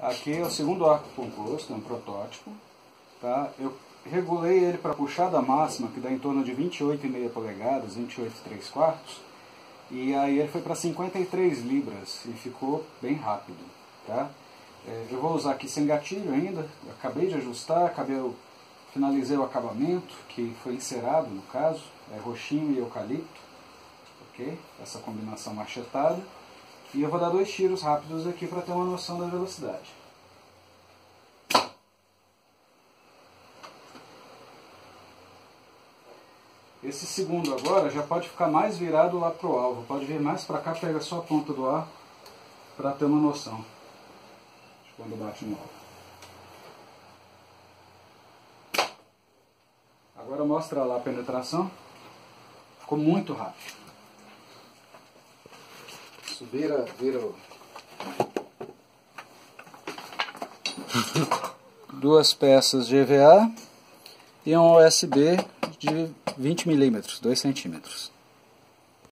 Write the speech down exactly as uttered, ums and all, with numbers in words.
Aqui é o segundo arco composto, é um protótipo. Tá? Eu regulei ele para puxada máxima, que dá em torno de vinte e oito vírgula cinco polegadas, vinte e oito e três quartos. E aí ele foi para cinquenta e três libras e ficou bem rápido. Tá? É, eu vou usar aqui sem gatilho ainda, eu acabei de ajustar, acabei, eu finalizei o acabamento, que foi encerado no caso, é roxinho e eucalipto, ok? Essa combinação machetada. E eu vou dar dois tiros rápidos aqui para ter uma noção da velocidade. Esse segundo agora já pode ficar mais virado lá para o alvo, pode vir mais para cá, pega só a ponta do arco para ter uma noção de quando bate no alvo. Agora mostra lá a penetração, ficou muito rápido. Isso vira, vira o... duas peças de E V A e um U S B de vinte milímetros, dois centímetros.